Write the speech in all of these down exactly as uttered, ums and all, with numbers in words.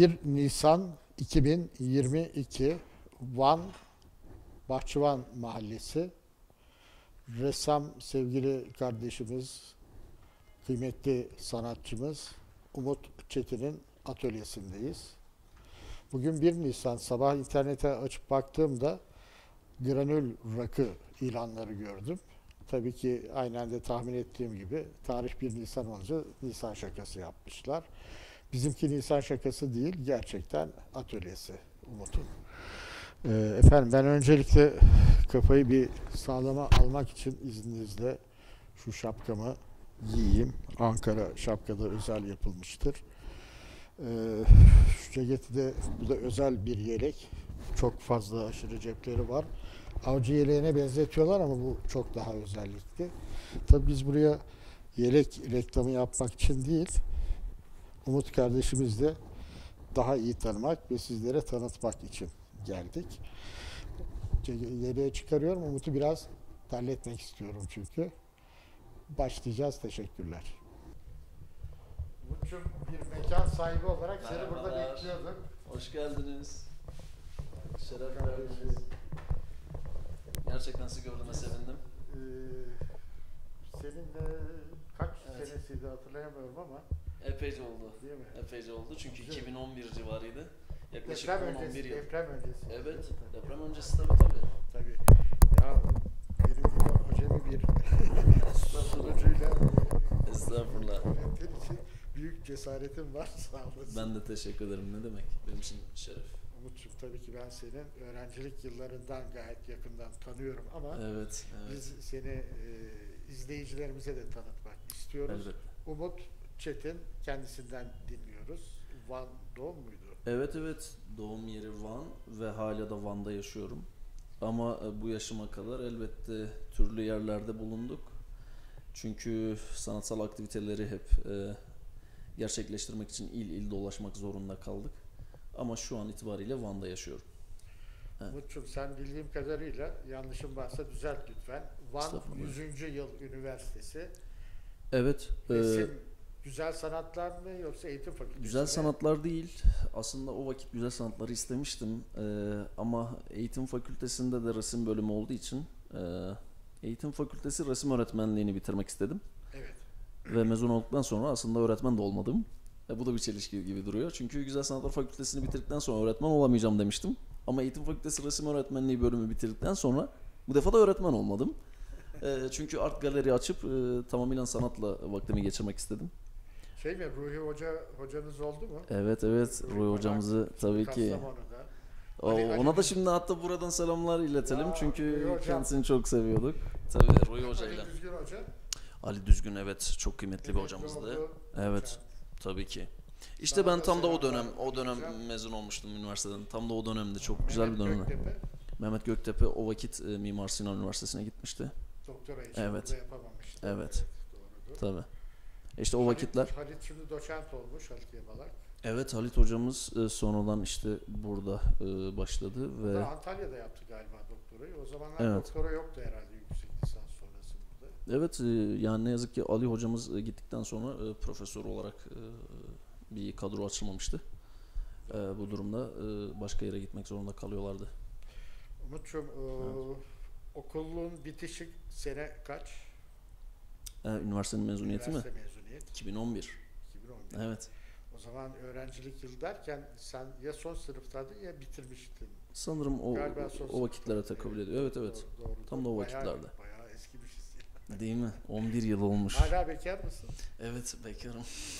bir Nisan iki bin yirmi iki Van Bahçıvan Mahallesi. Ressam sevgili kardeşimiz, kıymetli sanatçımız Umut Çetin'in atölyesindeyiz. Bugün bir Nisan sabah internete açıp baktığımda granül rakı ilanları gördüm. Tabii ki aynen de tahmin ettiğim gibi tarih bir Nisan olunca Nisan şakası yapmışlar. Bizimki Nisan şakası değil, gerçekten atölyesi Umut'un. Ee, efendim ben öncelikle kafayı bir sağlama almak için izninizle şu şapkamı giyeyim. Ankara şapkada özel yapılmıştır. Ee, şu ceketi de, bu da özel bir yelek. Çok fazla aşırı cepleri var. Avcı yeleğine benzetiyorlar ama bu çok daha özellikli. Tabii biz buraya yelek reklamı yapmak için değil, Umut kardeşimiz de daha iyi tanımak ve sizlere tanıtmak için geldik. Yeleği çıkarıyorum. Umut'u biraz terletmek istiyorum çünkü. Başlayacağız. Teşekkürler. Umut'cum, bir mekan sahibi olarak seni burada bekliyorduk. Hoş geldiniz. Şeref verdiniz. Gerçekten sizi gördüğüme sevindim. Ee, senin e, kaç Evet. senesiydi hatırlayamıyorum ama Epeyce oldu. değil mi? Epeyce oldu çünkü Güzel. iki bin on bir civarıydı. Yaklaşık Deprem on on öncesi, bir yıl. deprem öncesi. Evet, deprem öncesi tabii tabii. Tabii. Ya benim gibi acemi bir sunucuyla Estağfurullah. yönettiğin için büyük cesaretim var. Sağ olasın. Ben de teşekkür ederim. Ne demek? Benim için şeref. Umut'cum, tabii ki ben senin öğrencilik yıllarından gayet yakından tanıyorum ama Evet, evet. biz seni e, izleyicilerimize de tanıtmak istiyoruz. Elbette. Umut Çetin, kendisinden dinliyoruz. Van doğum muydu? Evet evet. Doğum yeri Van ve hala da Van'da yaşıyorum. Ama e, bu yaşıma kadar elbette türlü yerlerde bulunduk. Çünkü sanatsal aktiviteleri hep e, gerçekleştirmek için il il dolaşmak zorunda kaldık. Ama şu an itibariyle Van'da yaşıyorum. Evet. Umut'cum, sen bildiğim kadarıyla, yanlışım varsa düzelt lütfen. Van Estağfurullah. yüzüncü yıl üniversitesi. Evet. e, Resim, güzel sanatlar mı yoksa eğitim fakültesi güzel mi? sanatlar değil. Aslında o vakit güzel sanatları istemiştim. E, ama eğitim fakültesinde de resim bölümü olduğu için e, eğitim fakültesi resim öğretmenliğini bitirmek istedim. Evet. Ve mezun olduktan sonra aslında öğretmen de olmadım. E, bu da bir çelişki gibi duruyor. Çünkü Güzel Sanatlar Fakültesini bitirdikten sonra öğretmen olamayacağım demiştim. Ama Eğitim Fakültesi Resim Öğretmenliği bölümü bitirdikten sonra bu defa da öğretmen olmadım. E, çünkü art galeri açıp e, tamamıyla sanatla vaktimi geçirmek istedim. Şey mi, Ruhi Hoca hocanız oldu mu? Evet evet, Ruhi hocamızı tabii ki. Kastamonu'da. O, Ali- Ali ona da Düz- şimdi hatta buradan selamlar iletelim. Ya, Çünkü Ruhi hocam. kendisini çok seviyorduk. Tabii Ruhi hocayla. Ali Düzgün Hoca. Ali Düzgün, evet, çok kıymetli bir Emekli hocamızdı. oldu. Evet. Hocam. Tabii ki. İşte Sana ben da tam da o selamlar dönem, o dönem hocam. mezun olmuştum üniversiteden. Tam da o dönemde çok güzel bir Mehmet dönem. Göktepe, Mehmet Göktepe o vakit e, Mimar Sinan Üniversitesi'ne gitmişti. doktora için Evet. burada yapamamıştı. Evet. Doğrudur. Tabii. İşte o Halit- vakitler. Halit şimdi doçent olmuş, Halit Yabalak. Evet, Halit hocamız e, sonradan işte burada e, başladı O ve da Antalya'da yaptı galiba doktorayı. O zamanlar Evet. doktora yoktu herhalde yüksek lisans sonrasında. evet, e, yani ne yazık ki Ali hocamız e, gittikten sonra e, profesör olarak e, bir kadro açılmamıştı. E, bu durumda e, başka yere gitmek zorunda kalıyorlardı. Umut'cum, Evet. okulun bitişik sene kaç? E, üniversitenin mezuniyeti mi? Üniversite mezuniyet. iki bin on bir. iki bin on bir. Evet. O zaman öğrencilik yıl derken sen ya son sınıftaydın ya bitirmiştin. Sanırım o Galiba son o vakitlere sınıfta. tekabül ediyor. Evet evet. Doğru, doğru. Tam da o Bayağı- vakitlerde. Bayağı eskimişiz. Değil mi? on bir yıl olmuş. Hala bekar mısın? Evet, bekarım.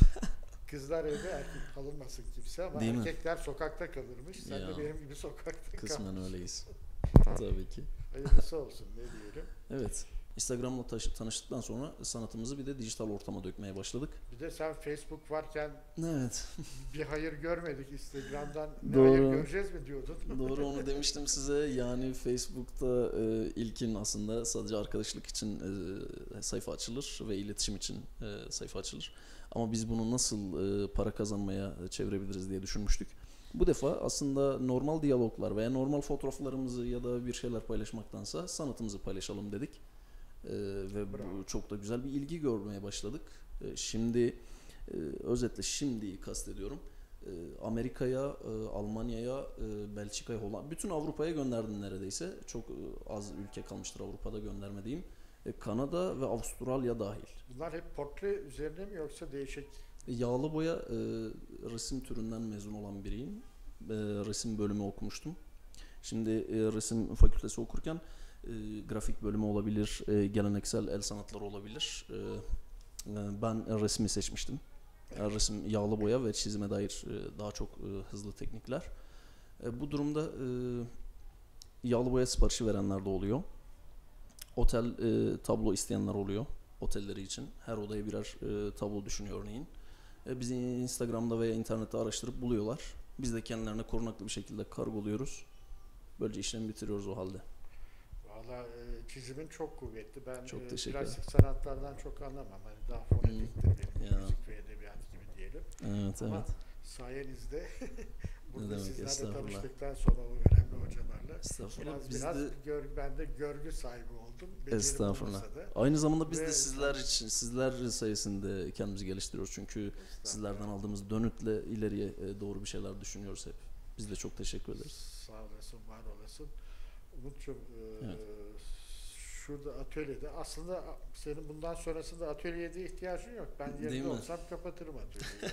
Kızlar evde, erkek kalınmasın kimse ama Değil mi? erkekler sokakta kalırmış. Sen Ya. de benim gibi sokakta Kısmen kalmışsın. öyleyiz. Tabii ki. Hayırlısı olsun, ne diyelim. Evet. Instagram'la taşı- tanıştıktan sonra sanatımızı bir de dijital ortama dökmeye başladık. Bir de sen Facebook varken Evet. bir hayır görmedik Instagram'dan. Ne Doğru. hayır göreceğiz mi diyordun? Doğru, onu demiştim size. Yani Facebook'ta e, ilkin aslında sadece arkadaşlık için e, sayfa açılır ve iletişim için e, sayfa açılır. Ama biz bunu nasıl e, para kazanmaya çevirebiliriz diye düşünmüştük. Bu defa aslında normal diyaloglar veya normal fotoğraflarımızı ya da bir şeyler paylaşmaktansa sanatımızı paylaşalım dedik. E, ve bu Bravo. çok da güzel bir ilgi görmeye başladık. E, şimdi e, özetle şimdiyi kastediyorum. e, Amerika'ya, e, Almanya'ya, e, Belçika'ya, Hollanda, bütün Avrupa'ya gönderdim neredeyse. Çok e, az ülke kalmıştır Avrupa'da göndermediğim. E, Kanada ve Avustralya dahil. Bunlar hep portre üzerine mi yoksa değişik? E, Yağlı boya e, resim türünden mezun olan biriyim. E, resim bölümü okumuştum. Şimdi e, resim fakültesi okurken e, grafik bölümü olabilir, e, geleneksel el sanatları olabilir. E, e, ben resmi seçmiştim. E, resim, yağlı boya ve çizime dair e, daha çok e, hızlı teknikler. E, bu durumda e, yağlı boya siparişi verenler de oluyor. Otel e, tablo isteyenler oluyor otelleri için. Her odaya birer e, tablo düşünüyor örneğin. E, bizi Instagram'da veya internette araştırıp buluyorlar. Biz de kendilerine korunaklı bir şekilde kargoluyoruz. Böylece işlemi bitiriyoruz o halde. Valla e, çizimin çok kuvvetli. Ben Çok e, teşekkür plastik sanatlardan çok anlamam. Hani daha fonetiktir benim, Ya. müzik ve edebiyat gibi diyelim. Evet, Ama evet. sayenizde Ne burada demek, sizlerle estağfurullah. tanıştıktan sonra o önemli hocalarla Estağfurullah. biraz Biz biraz de gör, ben de görgü sahibi oldum. Becerim estağfurullah. olmasa da. Aynı zamanda biz Ve- de sizler için, sizler sayesinde kendimizi geliştiriyoruz. Çünkü sizlerden aldığımız dönütle ileriye e, doğru bir şeyler düşünüyoruz hep. Biz de çok teşekkür ederiz. Sağ olasın, var olasın. Umut'cum, e, Evet. şurada atölyede aslında senin bundan sonrasında atölyede ihtiyacın yok. Ben Değil yerinde mi? olsam kapatırım atölyeyi.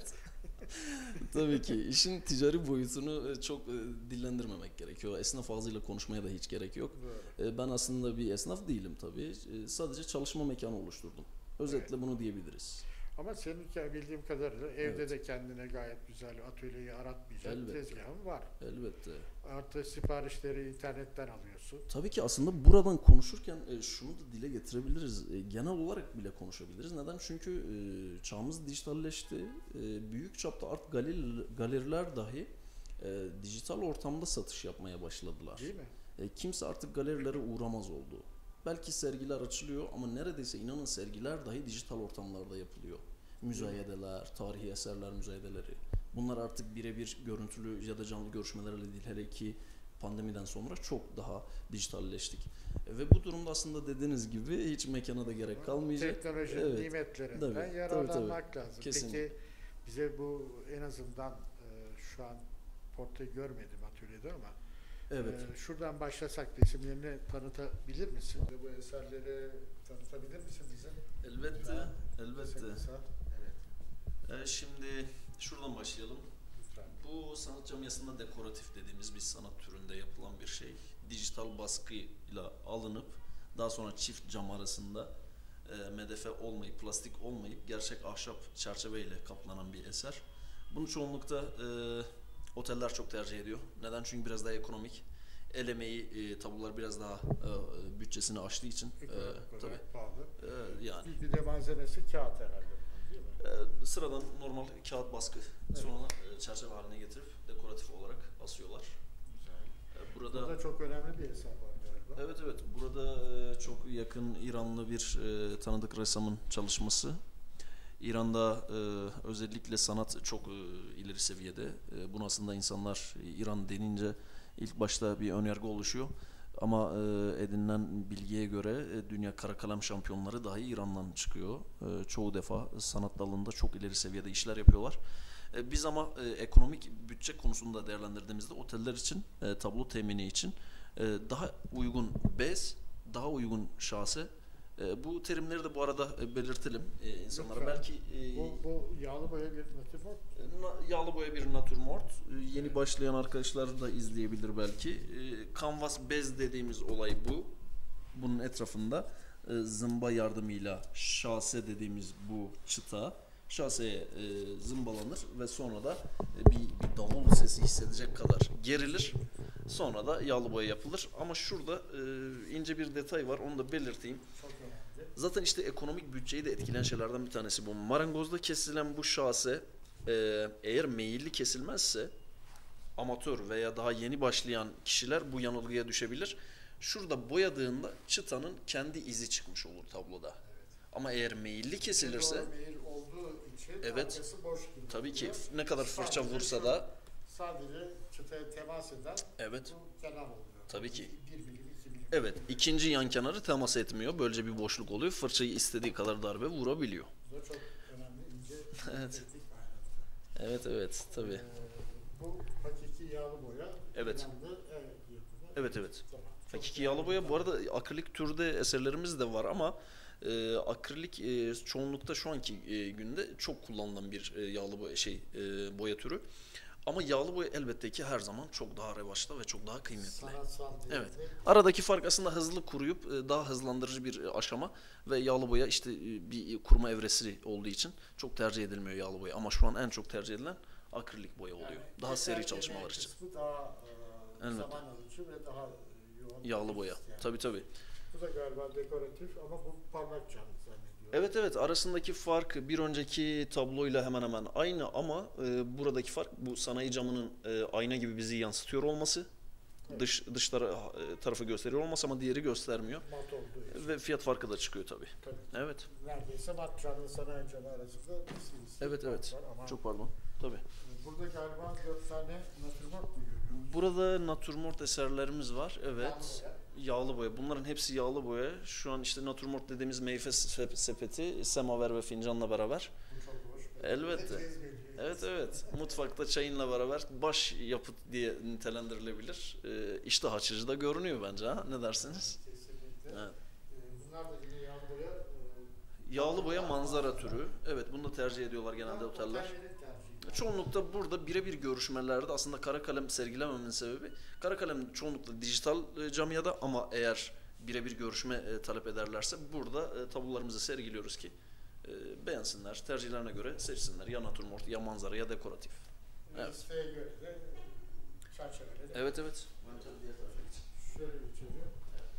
Tabii ki işin ticari boyutunu e, çok e, dillendirmemek gerekiyor. Esnaf ağzıyla konuşmaya da hiç gerek yok. Doğru. E, Ben aslında bir esnaf değilim tabii. E, Sadece çalışma mekanı oluşturdum. Özetle bunu diyebiliriz. Ama senin hikaye bildiğim kadarıyla evde Evet. de kendine gayet güzel atölyeyi aratmayacak Elbette. tezgahın var. Elbette. Artı siparişleri internetten alıyorsun. Tabii ki aslında buradan konuşurken e, şunu da dile getirebiliriz. E, Genel olarak bile konuşabiliriz. Neden? Çünkü e, çağımız dijitalleşti. E, Büyük çapta artık galeri, galeriler dahi e, dijital ortamda satış yapmaya başladılar. Değil mi? E, Kimse artık galerilere uğramaz oldu. Belki sergiler açılıyor ama neredeyse inanın sergiler dahi dijital ortamlarda yapılıyor. Müzayedeler, tarihi eserler müzayedeleri. Bunlar artık birebir görüntülü ya da canlı görüşmelerle değil, hele ki pandemiden sonra çok daha dijitalleştik. E, ve bu durumda aslında dediğiniz gibi hiç mekana da gerek kalmayacak. Teknolojinin Evet, nimetlerinden tabii, tabii, yararlanmak lazım. Kesinlikle. Peki bize bu en azından e, şu an portre görmedim atölyede ama Evet. e, şuradan başlasak da isimlerini tanıtabilir misin? Ve bu eserleri tanıtabilir misin bize? Elbette, Kısa elbette. kısa. Evet, E, şimdi şuradan başlayalım. lütfen. Bu sanat camiasında dekoratif dediğimiz bir sanat türünde yapılan bir şey. Dijital baskıyla alınıp daha sonra çift cam arasında e, medefe olmayıp, plastik olmayıp gerçek ahşap çerçeveyle kaplanan bir eser. Bunu çoğunlukta e, oteller çok tercih ediyor. Neden? Çünkü biraz daha ekonomik. El emeği e, tablolar biraz daha e, bütçesini aştığı için. E, Ekonomik tabii. olarak pahalı. E, yani. Bir de malzemesi kağıt herhalde bunun, değil mi? E, sıradan normal kağıt baskı, sonra e, çerçeve haline getirip dekoratif olarak asıyorlar. Güzel. E, burada Burada çok önemli bir eser var galiba. evet evet burada e, çok yakın İranlı bir e, tanıdık ressamın çalışması. İran'da e, özellikle sanat çok e, ileri seviyede. E, bunu aslında insanlar e, İran denince ilk başta bir önyargı oluşuyor. Ama e, edinilen bilgiye göre e, dünya kara kalem şampiyonları dahi İran'dan çıkıyor. E, çoğu defa sanat dalında çok ileri seviyede işler yapıyorlar. E, biz ama e, ekonomik bütçe konusunda değerlendirdiğimizde oteller için, e, tablo temini için e, daha uygun bez, daha uygun şase. E, bu terimleri de bu arada e, belirtelim e, insanlara. Lütfen. Belki e, Bu, bu yağlı boya bir natürmort. Na- Yağlı boya bir natürmort. Ee, Yeni başlayan arkadaşlar da izleyebilir belki. Ee, Canvas bez dediğimiz olay bu. Bunun etrafında e, zımba yardımıyla şase dediğimiz bu çıta şaseye e, zımbalanır ve sonra da e, bir, bir davul sesi hissedecek kadar gerilir. Sonra da yağlı boya yapılır. Ama şurada e, ince bir detay var, onu da belirteyim. Çok önemli. Zaten işte ekonomik bütçeyi de etkileyen şeylerden bir tanesi bu. Marangozda kesilen bu şase e, eğer meyilli kesilmezse amatör veya daha yeni başlayan kişiler bu yanılgıya düşebilir. Şurada boyadığında çıtanın kendi izi çıkmış olur tabloda. Ama eğer meyilli kesilirse Doğru meyil olduğu için Evet. arkası boş gibi tabii ki oluyor. ne kadar fırça Sadece vursa şu- da Sadece çıtaya temas eden evet bu kenar oluyor. Tabii ki. Bir milim, iki milim. evet ikinci yan kenarı temas etmiyor. Böylece bir boşluk oluyor. Fırçayı istediği kadar darbe vurabiliyor. Bu da çok önemli, ince, Evet. teknik bir ayrıntı. Evet evet tabii. Ee, bu hakiki yağlı boya. Evet. İran'da, evet, yapımı. Evet evet. Tamam. Çok Hakiki değerli yağlı boya bu bir arada akrilik türde eserlerimiz de var ama e, akrilik e, çoğunlukta şu anki e, günde çok kullanılan bir e, yağlı boya şey e, boya türü. Ama yağlı boya elbette ki her zaman çok daha revaçta ve çok daha kıymetli. sanatsal Evet. değerli. Aradaki fark aslında hızlı kuruyup e, daha hızlandırıcı bir aşama ve yağlı boya işte e, bir kuruma evresi olduğu için çok tercih edilmiyor yağlı boya. Ama şu an en çok tercih edilen akrilik boya oluyor. Yani daha seri eser çalışmalar yemeği için. kısmı daha e, Elbette. zaman alıcı ve daha e, yoğun. Yağlı boya. Yani. Tabii tabii. Bu da galiba dekoratif ama bu parlak cam zannediyorum. Evet evet arasındaki fark bir önceki tabloyla hemen hemen aynı ama e, buradaki fark bu sanayi camının e, ayna gibi bizi yansıtıyor olması. Evet. Dış dış tara- e, tarafı gösteriyor olması ama diğeri göstermiyor. Mat olduğu için. Ve fiyat farkı da çıkıyor tabii. Tabii. Evet. Neredeyse mat camı sanayi camı arasında bir sivri Evet fark evet. var ama Çok pardon. Tabii. burada galiba dört tane natürmort mu görüyoruz? Burada natürmort eserlerimiz var. Evet. Yağlı boya. Yağlı boya. Bunların hepsi yağlı boya. Şu an işte natürmort dediğimiz meyve sep- sepeti, semaver ve fincanla beraber. Bu çok hoş. Elbette. Cezbediyor. Evet evet. Mutfakta çayınla beraber baş yapıt diye nitelendirilebilir. Ee, iştah açıcı da görünüyor bence ha. Ne dersiniz? Kesinlikle. Evet. Ee, bunlar da yine yağlı boya. e, Yağlı boya manzara türü. Evet bunu da tercih ediyorlar genelde ama oteller. otellerin tercihi. Çoğunlukla burada birebir görüşmelerde aslında kara kalem sergilememenin sebebi kara kalem çoğunlukla dijital e, camiada ama eğer birebir görüşme e, talep ederlerse burada e, tablolarımızı sergiliyoruz ki e, beğensinler, tercihlerine göre seçsinler. Ya natürmort, ya manzara, ya dekoratif. Evet. İsteğe göre de çerçeveleri. Evet evet. Şöyle geçelim.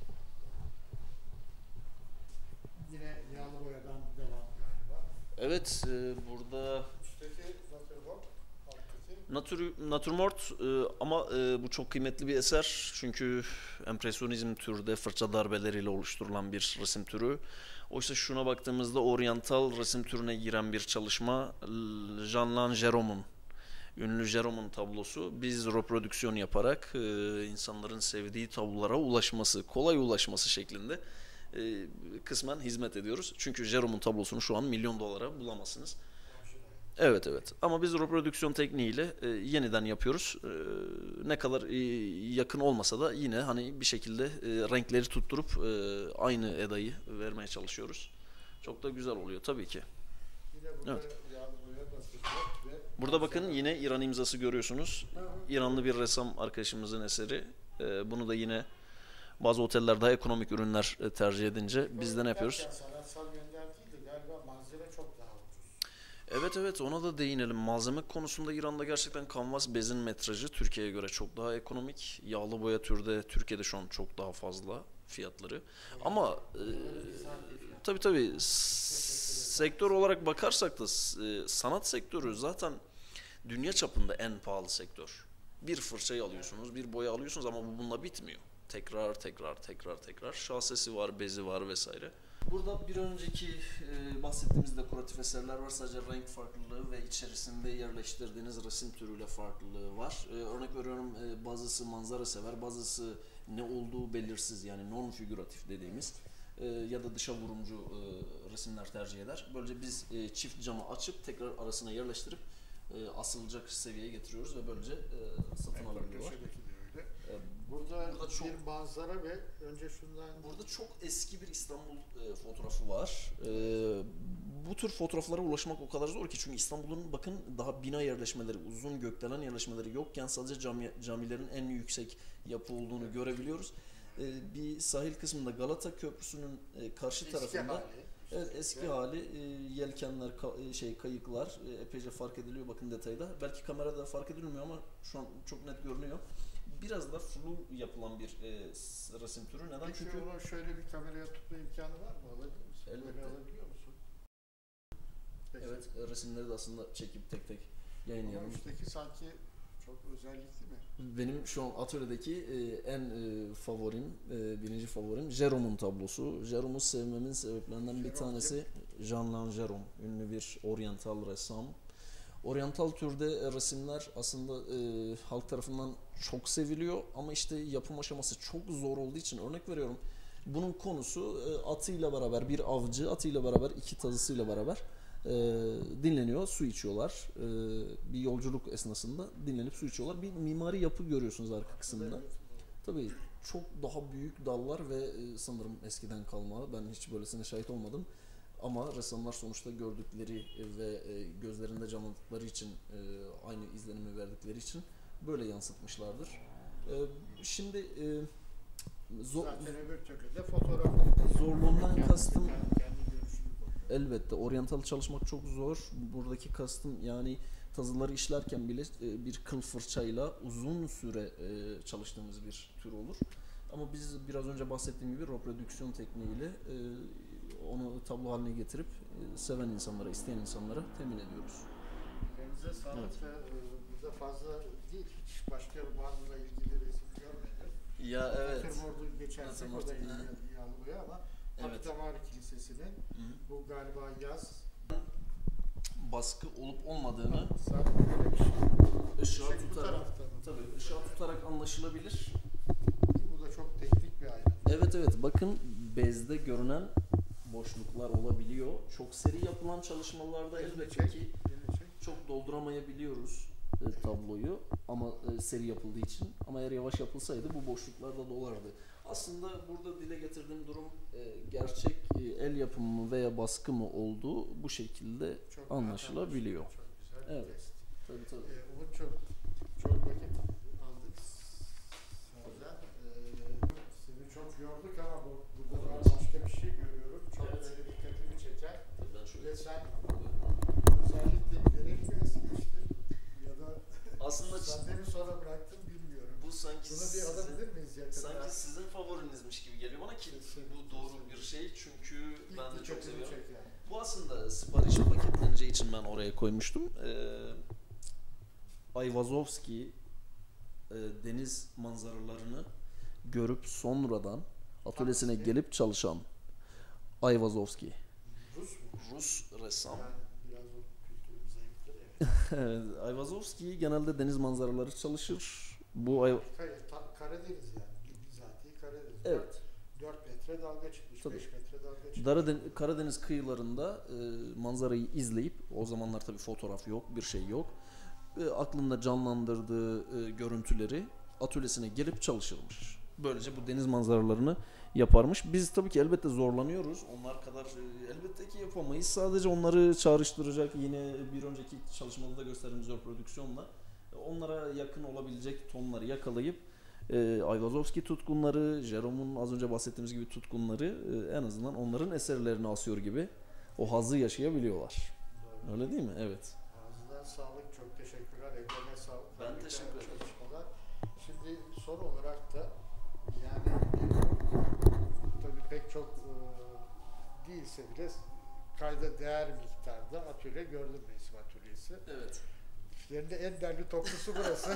Yine yağlı boyadan devam galiba. Evet e, burada Üstteki natürmort, alttaki Natür, natürmort e, ama e, bu çok kıymetli bir eser çünkü empresyonizm türde fırça darbeleriyle oluşturulan bir resim türü. Oysa şuna baktığımızda oryantal resim türüne giren bir çalışma Jean-Lan Gérôme'un, ünlü Gérôme'un tablosu. Biz reprodüksiyon yaparak e, insanların sevdiği tablolara ulaşması, kolay ulaşması şeklinde e, kısmen hizmet ediyoruz. Çünkü Gérôme'un tablosunu şu an milyon dolara bulamazsınız. Evet evet ama biz reprodüksiyon tekniğiyle e, yeniden yapıyoruz. E, ne kadar e, yakın olmasa da yine hani bir şekilde e, renkleri tutturup e, aynı edayı vermeye çalışıyoruz. Çok da güzel oluyor tabii ki. yine burada Evet. yağlı boya natürmort ve Burada bakın yine İran imzası görüyorsunuz. Hı hı. İranlı bir ressam arkadaşımızın eseri. E, bunu da yine bazı oteller daha ekonomik ürünler e, tercih edince biz de ne yapıyoruz? derken sanatsal yönden değil de galiba malzeme çok daha ucuz. Evet evet ona da değinelim. Malzeme konusunda İran'da gerçekten kanvas bezin metrajı Türkiye'ye göre çok daha ekonomik. Yağlı boya türde Türkiye'de şu an çok daha fazla fiyatları. Ama e, tabii tabii s- sektör olarak bakarsak da e, sanat sektörü zaten dünya çapında en pahalı sektör. Bir fırçayı alıyorsunuz, bir boya alıyorsunuz ama bu bununla bitmiyor. Tekrar tekrar tekrar tekrar şahsesi var, bezi var vesaire. Burada bir önceki e, bahsettiğimiz dekoratif eserler var. Sadece renk farklılığı ve içerisinde yerleştirdiğiniz resim türüyle farklılığı var. E, örnek veriyorum e, bazısı manzara sever, bazısı ne olduğu belirsiz yani non figüratif dediğimiz e, ya da dışa vurumcu e, resimler tercih eder. Böylece biz e, çift camı açıp tekrar arasına yerleştirip e, asılacak seviyeye getiriyoruz ve böylece e, satın alabiliyorlar. Köşedeki de öyle. E, Burada, Burada çok- bir manzara ve önce şundan Burada çok eski bir İstanbul e, fotoğrafı var. E, bu tür fotoğraflara ulaşmak o kadar zor ki çünkü İstanbul'un bakın daha bina yerleşmeleri, uzun gökdelen yerleşmeleri yokken sadece cami, camilerin en yüksek yapı olduğunu görebiliyoruz. E, bir sahil kısmında Galata Köprüsü'nün e, karşı eski tarafında hali. evet eski hali e, yelkenler, ka- e, şey kayıklar e, epeyce fark ediliyor bakın detayda. Belki kamerada fark edilmiyor ama şu an çok net görünüyor. Biraz da flu yapılan bir e, s- resim türü. Neden? Peki Çünkü onu şöyle bir kameraya tutma imkanı var mı? Alabilir misin? Elbette. Böyle alabiliyor musun? Peki. evet e, resimleri de aslında çekip tek tek Ama yayınlayalım. üstteki sanki çok özellikli mi? Benim şu an atölyedeki e, en e, favorim, e, birinci favorim Gérôme'un tablosu. Gérôme'u sevmemin sebeplerinden bir Gérôme tanesi Jean-Lan Gérôme, ünlü bir oryantal ressam. Oryantal türde resimler aslında e, halk tarafından çok seviliyor ama işte yapım aşaması çok zor olduğu için örnek veriyorum. Bunun konusu e, atıyla beraber bir avcı atıyla beraber iki tazısıyla beraber Ee, dinleniyor, su içiyorlar. Ee, bir yolculuk esnasında dinlenip su içiyorlar. Bir mimari yapı görüyorsunuz arka kısmında. Tabii çok daha büyük dallar ve e, sanırım eskiden kalma. Ben hiç böylesine şahit olmadım. Ama ressamlar sonuçta gördükleri ve e, gözlerinde canlandıkları için, e, aynı izlenimi verdikleri için böyle yansıtmışlardır. E, şimdi e, zor, Zaten öbür türlü de fotoğraf. zorluğundan Kendi- kastım kendi görüşünü koyuyor. elbette oryantal çalışmak çok zor. Buradaki kastım yani tazıları işlerken bile e, bir kıl fırçayla uzun süre e, çalıştığımız bir tür olur. Ama biz biraz önce bahsettiğim gibi reprodüksiyon tekniğiyle e, onu tablo haline getirip e, seven insanlara, isteyen insanlara temin ediyoruz. Elinize sağlık Evet. ve e, burada fazla değil, hiç başka Van'la ilgili resim görmedim. Ya evet. Natürmort'u geçersek o da Natürmort, iyi yağlıyor ama Evet. Hapitamari Kilisesi'nin Hı. bu galiba yaz Baskı olup olmadığını sanki böyle bir şey. ışığa Şey bu tutarak, tarafta mı? tabii ışığa tutarak anlaşılabilir. Bu da çok teknik bir ayrıntı. Evet evet, bakın bezde görünen boşluklar olabiliyor. Çok seri yapılan çalışmalarda elbette ki Yeni şey. çok dolduramayabiliyoruz e, tabloyu ama e, seri yapıldığı için. Ama eğer yavaş yapılsaydı bu boşluklar da dolardı. Aslında burada dile getirdiğim durum e, gerçek e, el yapımı mı veya baskı mı olduğu bu şekilde Çok anlaşılabiliyor. Çok güzel bir Evet. test. Tabii tabii. Ee, Umut çok çok vakit aldık senden. Ee, seni çok yorduk ama bu, burada daha başka bir şey görüyorum. Çok Evet. böyle dikkatimi çeken. Ben şöyle Ve sen özellikle bilerek mi es geçtin ya da aslında sen de mi sonra bıraktın bilmiyorum. bu sanki Bunu bir sizin, alabilir miyiz yakında? sanki sizin favorinizmiş gibi geliyor bana ki bu doğru bir şey çünkü İlk ben de çok dikkatimi seviyorum. çeken. Bu aslında sipariş paketleneceği için ben oraya koymuştum. Ee, Ayvazovski e, deniz manzaralarını görüp sonradan atölyesine Hangisi? gelip çalışan Ayvazovski. Rus mu? Rus ressam. Yani biraz o kültürüm zayıftır. Evet. Evet, Ayvazovski genelde deniz manzaraları çalışır. Bu Ay Hayır, ta- Karadeniz yani. Bizatihi Karadeniz. evet. dört metre dalga çıkmış, Tabii. beş metre dalga çıkmış. Darade- Karadeniz kıyılarında e, manzarayı izleyip, o zamanlar tabii fotoğraf yok, bir şey yok. E, aklında canlandırdığı e, görüntüleri atölyesine gelip çalışırmış. Böylece bu deniz manzaralarını yaparmış. Biz tabii ki elbette zorlanıyoruz. Onlar kadar e, elbette ki yapamayız. Sadece onları çağrıştıracak, yine bir önceki çalışmada da gösterdiğimiz reprodüksiyonla e, onlara yakın olabilecek tonları yakalayıp e, Ayvazovski tutkunları, Jerome'un az önce bahsettiğimiz gibi tutkunları e, en azından onların eserlerini asıyor gibi o hazzı yaşayabiliyorlar. Doğru. Öyle değil mi? Evet. Ağzına sağlık, çok teşekkürler. Eline sağlık. Ben Harika teşekkür ederim. çalışmalar. Şimdi son olarak da yani tabii pek çok e, değilse bile kayda değer miktarda atölye gördüm, resim atölyesi. Evet. İşlerinde en derli toplusu burası.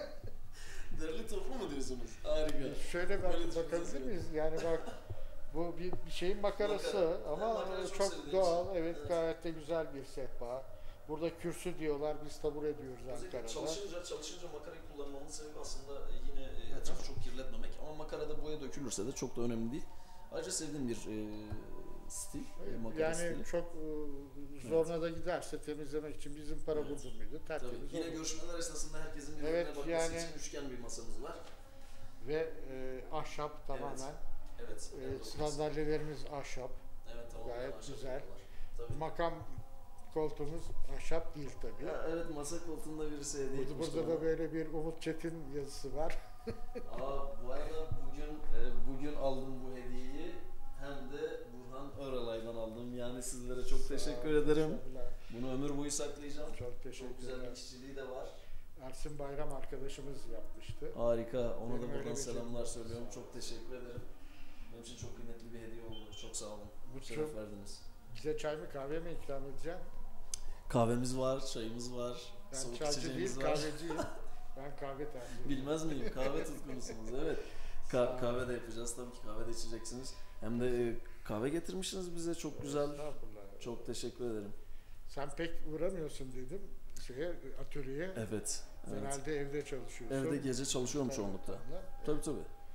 Derli toplu mu diyorsunuz? Harika. Şöyle Böyle bak, düşüneceğiz, bakabilir evet. miyiz? Yani bak bu bir, bir şeyin makarası Makara. ama Ben makarayı çok çok sevdiğim doğal. için. Evet, Evet. gayet de güzel bir sehpa. Burada kürsü diyorlar, biz tabure diyoruz Özellikle Ankara'da. çalışınca, çalışınca makarayı kullanmamın sebebi aslında yine e, etrafı çok kirletmemek. Ama makarada boya dökülürse de çok da önemli değil. Ayrıca sevdiğim bir e, stil, e, makara Yani stili. çok e, zoruna da giderse temizlemek için bizim para Evet. buldum muydu? Tabii. Tertemiz Yine olur. görüşmeler esnasında herkesin birbirine Evet, bakması yani- için üçgen bir masamız var. Ve e, ahşap tamamen. Evet. E, evet, sandalyelerimiz ahşap. evet tamam. gayet aşağı güzel. yapıyorlar. Tabii. Makam koltuğumuz ahşap değil tabii. Ha, evet, masa koltuğunda birisi hediye Burada, etmişti burada bana. da böyle bir Umut Çetin yazısı var. Aa, bu arada bugün e, bugün aldım bu hediyeyi. Hem de Burhan Öralay'dan aldım. Yani sizlere çok teşekkür ederim. Teşekkürler. Bunu ömür boyu saklayacağım. Çok Çok güzel teşekkürler. bir işçiliği de var. Ersin Bayram arkadaşımız yapmıştı. Harika. Ona Benim da öyle buradan bir şey- selamlar söylüyorum. Çok teşekkür ederim. Benim için çok kıymetli bir hediye oldu. Çok sağ olun. Bu Şeref çok- verdiniz. Bize çay mı kahve mi ikram edeceksin? Kahvemiz var, çayımız var, Ben soğuk çaycı değil, içeceğimiz var. kahveciyim. Ben kahve tercih ediyorum. Bilmez miyim? Kahve tutkunusunuz. Evet. Sağ Ka- olun. kahve de yapacağız. Tabii ki kahve de içeceksiniz. Hem de e, kahve getirmişsiniz bize. Çok güzel. Estağfurullah. Çok teşekkür ederim. Sen pek uğramıyorsun dedim şeye, atölyeye. Evet. Evet. Genelde evde çalışıyorsun. Evde gece çalışıyorum çoğunlukla. Evet. Tabii tabii.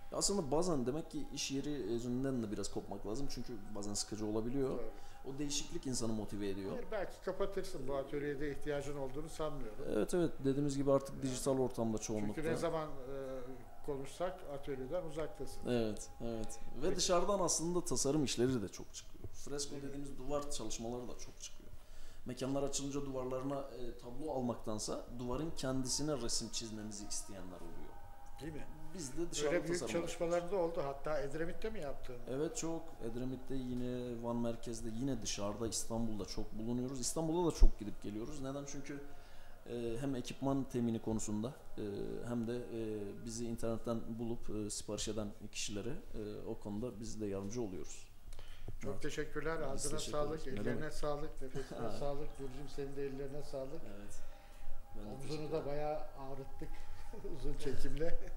Aslında bazen demek ki iş yeri yüzünden de biraz kopmak lazım çünkü bazen sıkıcı olabiliyor. Doğru. O değişiklik insanı motive ediyor. Hayır, belki kapatırsın. Bu atölyede ihtiyacın olduğunu sanmıyorum. Evet evet dediğimiz gibi artık dijital ortamda çoğunlukla. Çünkü ne zaman e, konuşsak atölyeden uzaktasın. Evet, evet. Ve dışarıdan aslında tasarım işleri de çok çıkıyor. Fresko dediğimiz duvar çalışmaları da çok çıkıyor. Mekanlar açılınca duvarlarına e, tablo almaktansa duvarın kendisine resim çizmemizi isteyenler oluyor. Değil mi? Biz de dışarıda Öyle büyük tasarım çalışmaları da oldu. Hatta Edremit'te mi yaptın? Evet çok. Edremit'te yine, Van merkezde yine dışarıda, İstanbul'da çok bulunuyoruz. İstanbul'a da çok gidip geliyoruz. Neden? Çünkü e, hem ekipman temini konusunda e, hem de e, bizi internetten bulup e, sipariş eden kişilere e, o konuda biz de yardımcı oluyoruz. Çok Evet. teşekkürler. Biz Ağzına teşekkür sağlık, ederiz. Ne ellerine demek? sağlık, nefesine Ha. sağlık. Burcu'm senin de ellerine sağlık. Evet. Ben de teşekkür Omzunu ederim. da bayağı ağrıttık uzun çekimle.